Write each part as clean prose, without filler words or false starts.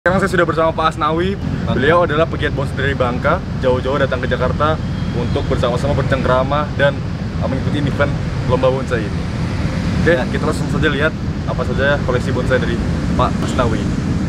Sekarang saya sudah bersama Pak Asnawi. Beliau adalah pegiat bonsai dari Bangka, jauh-jauh datang ke Jakarta untuk bersama-sama bercengkrama dan mengikuti event lomba bonsai ini. Oke, kita langsung saja lihat apa saja koleksi bonsai dari Pak Asnawi.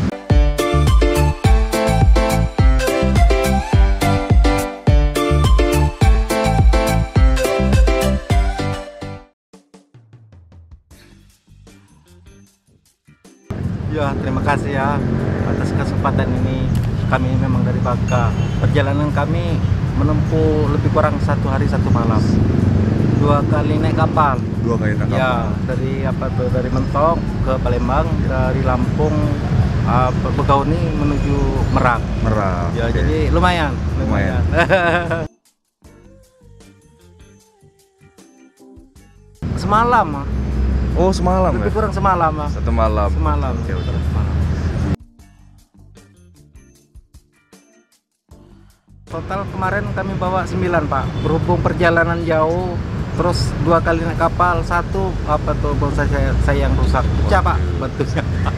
Ya, terima kasih ya atas kesempatan ini. Kami memang dari Bangka. Perjalanan kami menempuh lebih kurang 1 hari 1 malam. 2 kali naik kapal. 2 kali naik kapal. Ya, dari Mentok ke Palembang, dari Lampung Begauni menuju Merak. Merak. Ya, okay. jadi lumayan. Semalam. Oh, semalam lebih ya? kurang semalam lah. 1 malam. Semalam. Okay. Semalam. Total kemarin kami bawa 9 Pak. Berhubung perjalanan jauh, terus 2 kali naik kapal, 1 bonsai saya yang rusak. Pecah Pak, batunya.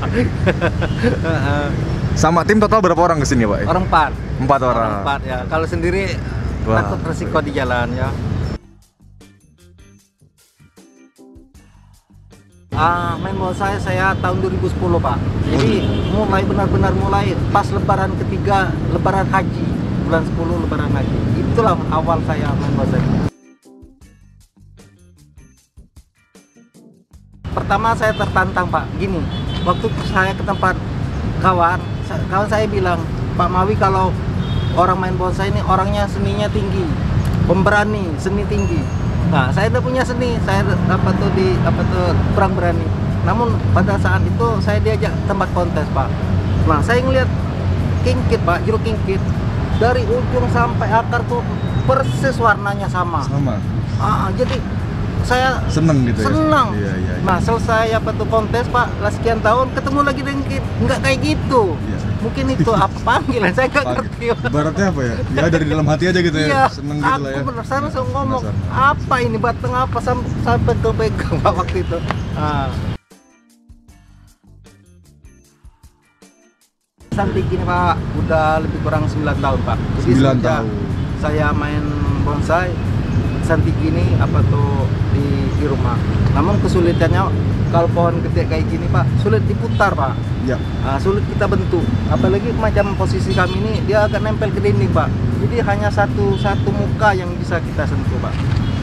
Sama tim total berapa orang kesini Pak? Orang 4. 4 orang. 4 ya. Kalau sendiri takut resiko di jalan ya. Main bonsai saya tahun 2010 Pak. Jadi mulai benar-benar mulai pas lebaran ketiga, lebaran haji, bulan 10 lebaran haji. Itulah awal saya main bonsai. Pertama saya tertantang Pak, gini, waktu saya ke tempat kawan saya bilang, Pak Mawi, kalau orang main bonsai ini orangnya seninya tinggi, pemberani, seni tinggi. Nah, saya udah punya seni, saya kurang berani. Namun pada saat itu saya diajak tempat kontes Pak. Nah, saya ngeliat kingkit Pak, jeruk kingkit dari ujung sampai akar tuh persis warnanya sama. Jadi saya seneng gitu. Senang. Ya? Iya. Nah, selesai kontes Pak, lah sekian tahun ketemu lagi kingkit, nggak kayak gitu. Iya. Mungkin itu apa panggilan, saya nggak ngerti. Ibaratnya apa ya? Ya dari dalam hati aja gitu ya. Iya, seneng gitu lah ya. Aku bener, saya langsung ngomong, apa ini batang apa sampai pegang Pak waktu itu. Sampai gini Pak, udah lebih kurang 9 tahun Pak. Jadi 9 tahun. Saya main bonsai sampai gini di rumah. Namun kesulitannya kalau pohon gede kayak gini Pak, sulit diputar Pak. Ya. Sulit kita bentuk. Apalagi macam posisi kami ini dia agak nempel ke dinding Pak. Jadi hanya satu muka yang bisa kita sentuh Pak.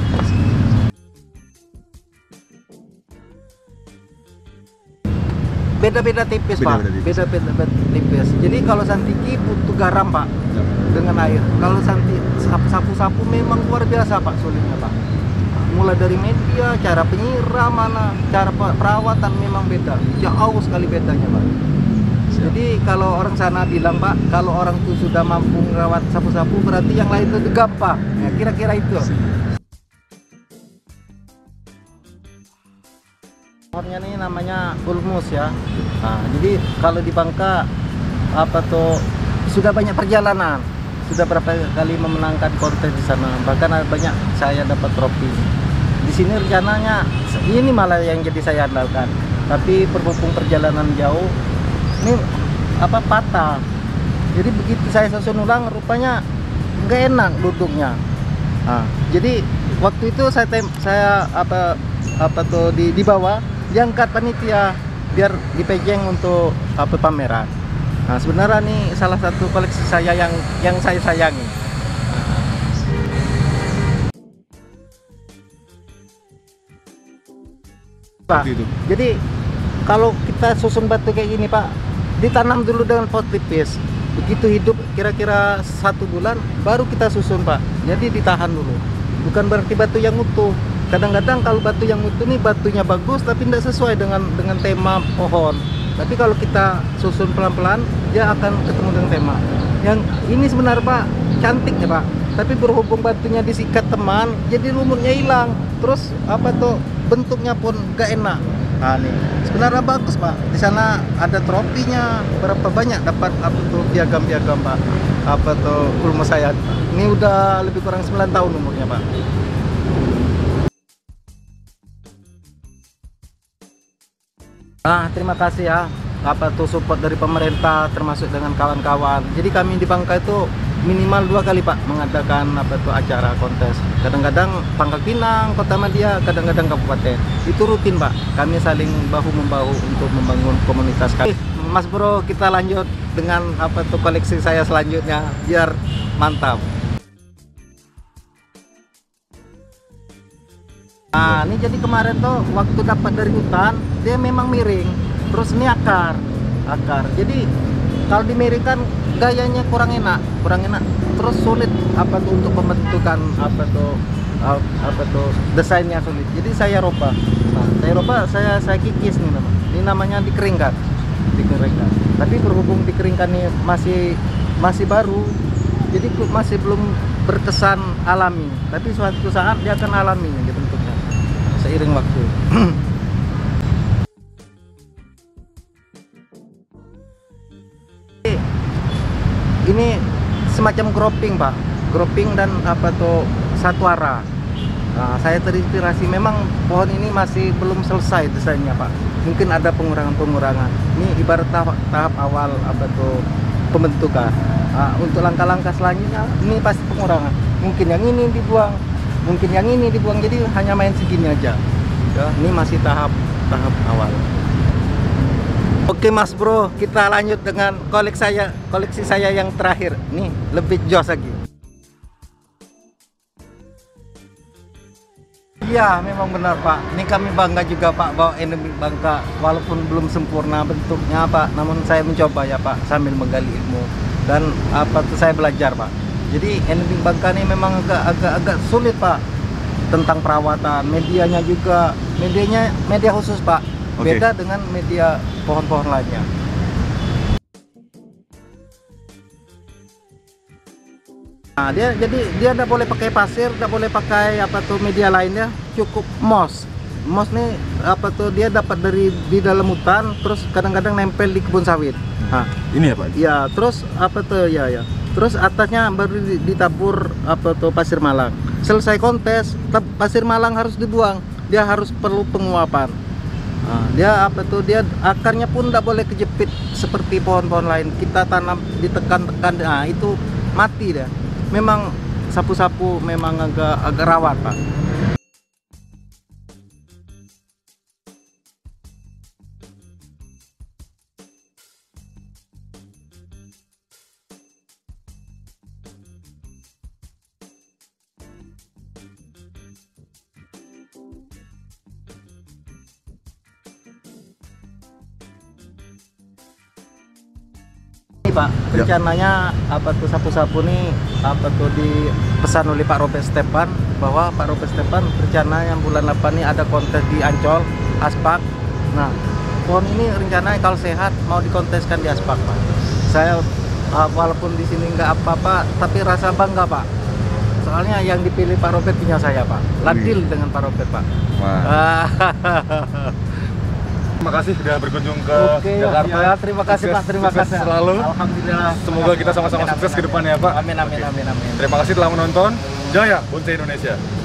Beda-beda tipis Pak. Beda-beda tipis. Jadi kalau santiki butuh garam Pak. Ya. Dengan air. Kalau sapu-sapu memang luar biasa Pak sulitnya Pak. Mulai dari media, cara penyiraman, cara perawatan memang beda. Jauh sekali bedanya Pak. Jadi kalau orang sana bilang Pak, kalau orang itu sudah mampu merawat sapu-sapu berarti yang lain itu gampang. Ya, kira-kira itu. Pohonnya ini namanya ulmus ya. Nah, jadi kalau di Bangka sudah banyak perjalanan. Sudah berapa kali memenangkan kontes di sana. Bahkan banyak saya dapat trofi. Di sini rencananya ini malah yang jadi saya andalkan. Tapi berhubung perjalanan jauh, ini patah. Jadi begitu saya susun ulang, rupanya nggak enak duduknya. Jadi waktu itu saya di bawah, diangkat panitia biar dipejeng untuk pameran. Nah, sebenarnya nih salah satu koleksi saya yang saya sayangi. Pak, jadi kalau kita susun batu kayak gini Pak, ditanam dulu dengan pot tipis. Begitu hidup kira-kira 1 bulan, baru kita susun Pak. Jadi ditahan dulu. Bukan berarti batu yang utuh. Kadang-kadang kalau batu yang utuh nih batunya bagus, tapi tidak sesuai dengan tema pohon. Tapi kalau kita susun pelan-pelan, dia akan ketemu dengan tema. Yang ini sebenarnya Pak, cantik ya Pak. Tapi berhubung batunya disikat teman, jadi lumutnya hilang. Terus bentuknya pun gak enak. Nah nih, sebenarnya bagus Pak. Di sana ada trofinya. Berapa banyak dapat piagam-piagam Pak. Ulmus saya. Ini udah lebih kurang 9 tahun umurnya Pak. Terima kasih ya. support dari pemerintah termasuk dengan kawan-kawan. Jadi kami di Bangka itu minimal 2 kali Pak mengadakan acara kontes. Kadang-kadang Pangkal Pinang, Kota Madia, kadang-kadang kabupaten. Itu rutin Pak. Kami saling bahu membahu untuk membangun komunitas kami. Mas Bro, kita lanjut dengan koleksi saya selanjutnya biar mantap. Nah, ini jadi kemarin tuh waktu dapat dari hutan, dia memang miring. Terus ini akar. Jadi kalau dimiringkan gayanya kurang enak. Terus sulit untuk pembentukan desainnya sulit. Jadi saya robah. Nah, saya kikis nih namanya. Ini namanya dikeringkan. Tapi berhubung dikeringkan ini masih baru, jadi masih belum berkesan alami. Tapi suatu saat dia akan alami dibentuknya seiring waktu. Ini semacam grouping dan satu arah. Nah, saya terinspirasi, memang pohon ini masih belum selesai desainnya Pak. Mungkin ada pengurangan. Ini ibarat tahap awal pembentukan. Nah, untuk langkah-langkah selanjutnya ini pasti pengurangan. Mungkin yang ini dibuang, jadi hanya main segini aja. Ya, ini masih tahap awal. Oke Mas Bro, kita lanjut dengan koleksi saya yang terakhir. Nih lebih jos lagi. Iya, memang benar Pak. Ini kami bangga juga Pak bawa endemik Bangka, walaupun belum sempurna bentuknya Pak. Namun saya mencoba ya Pak sambil menggali ilmu dan saya belajar Pak. Jadi endemik Bangka ini memang agak sulit Pak tentang perawatan. Medianya juga media khusus Pak. Beda dengan media pohon-pohon lainnya. Nah, dia tidak boleh pakai pasir, tidak boleh pakai media lainnya, cukup moss. Moss nih dia dapat di dalam hutan, terus kadang-kadang nempel di kebun sawit. Nah, ini ya Pak? Ya, terus ya. Terus atasnya baru ditabur pasir malang. Selesai kontes, pasir malang harus dibuang. Dia harus perlu penguapan. Nah, dia akarnya pun tidak boleh kejepit seperti pohon-pohon lain. Kita tanam ditekan-tekan, nah itu mati dia. Memang sapu-sapu memang agak rawat Pak. Pak, rencananya sapu-sapu nih dipesan oleh Pak Robert Stepan, bahwa Pak Robert Stepan rencana yang bulan 8 ini ada kontes di Ancol, Aspak. Nah, pohon ini rencananya kalau sehat mau dikonteskan di Aspak Pak. Saya walaupun di sini nggak apa-apa, tapi rasa bangga Pak. Soalnya yang dipilih Pak Robert punya saya Pak. Ladil dengan Pak Robert Pak. Terima kasih sudah berkunjung ke Jakarta. Ya, terima kasih Pak, terima kasih selalu. Alhamdulillah. Semoga kita sama-sama sukses ke depannya Pak. Amin. Terima kasih telah menonton. Jaya Bonsai Indonesia.